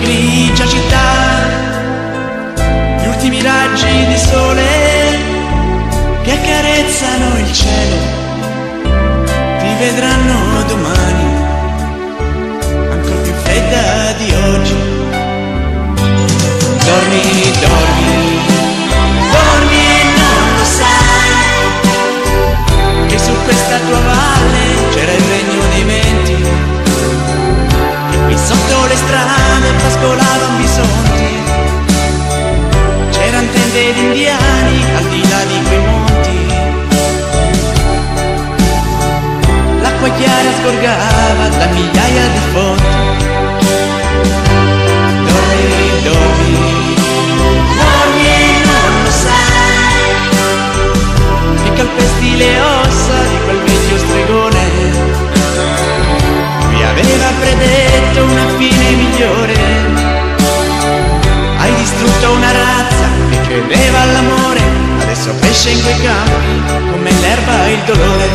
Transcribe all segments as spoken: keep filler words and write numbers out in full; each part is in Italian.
grigia città, gli ultimi raggi di sole che accarezzano il cielo, ti vedranno domani, ancora più fredda di oggi. Dormi, dormi, dormi e non lo sai, che su questa tua valle c'era il regno dei venti, e qui sotto le strade pascolavano bisonti, c'eran tende di indiani al di là di quei monti, l'acqua chiara sgorgava da migliaia di fonti. Dormi, dormi, dormi e non lo sai, che calpesti le ossa di quel vecchio stregone, lui aveva predetto una fine migliore. Hai distrutto una razza che credeva all'amore, adesso cresce in quei campi come l'erba il dolore.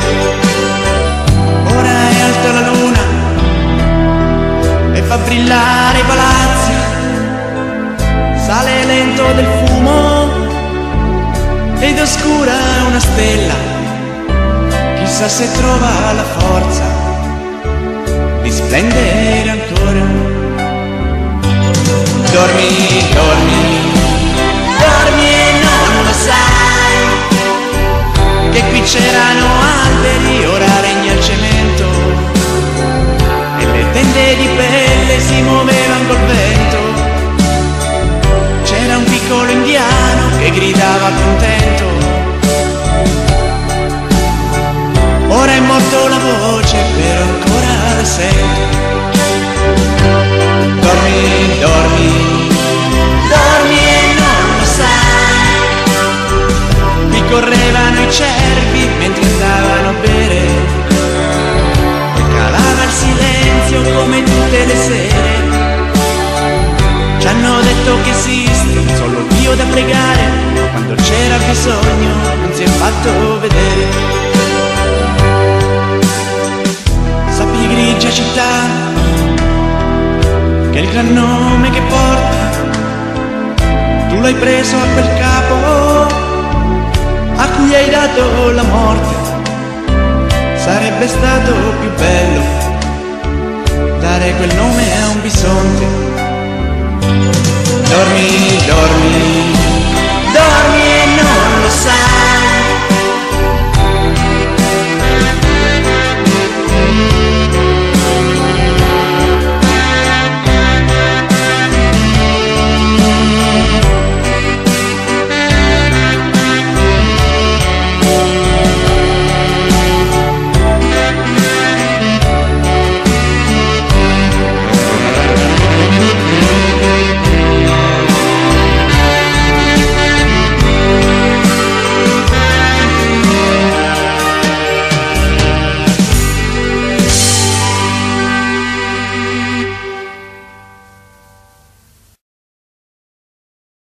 Ora è alta la luna e fa brillare i palazzi, sale lento del fumo ed oscura una stella, chissà se trova la forza di splendere ancora. Dormi, dormi, dormi e non lo sai, che qui c'erano alberi, ora regna il cemento, e le tende di pelle si muovevano col vento. C'era un piccolo indiano che gridava contento, ora è morto la voce, però ancora la sento. Dormi, dormi, dormi e non lo sai, qui correvano i cervi mentre andavano a bere, e calava il silenzio come tutte le sere. Ci hanno detto che esiste un solo Dio da pregare, quando c'era bisogno non si è fatto vedere. Sappi, grigia città, che il gran nome che porta tu l'hai preso a quel capo a cui hai dato la morte. Sarebbe stato più bello dare quel nome a un bisonte. Dormi, dormi,